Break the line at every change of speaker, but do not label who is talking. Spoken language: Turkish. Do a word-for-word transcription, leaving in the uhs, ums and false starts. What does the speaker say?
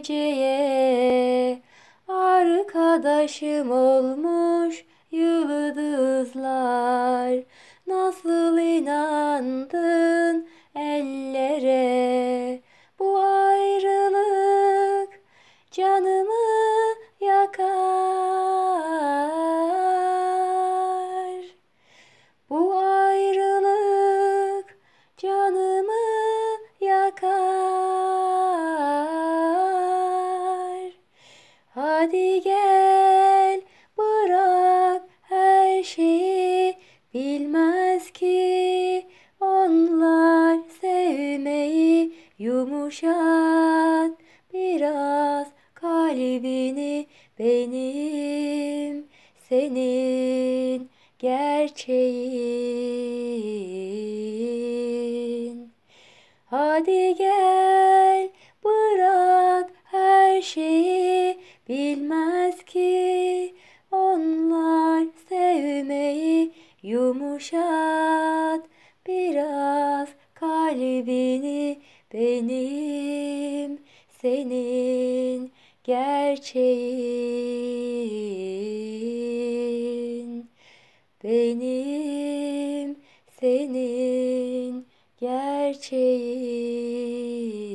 geceye arkadaşım olmuş yıldızlar. Nasıl inandın ellere, bu ayrılık canımı yakar. Bu ayrılık canımı yakar. Hadi gel, bırak her şeyi, bilmez ki onlar sevmeyi. Yumuşat biraz kalbini, benim senin gerçeğin. Hadi gel, bırak her şeyi, bilmez ki onlar sevmeyi. Yumuşat biraz kalbini, benim senin gerçeğin. Benim senin gerçeğin.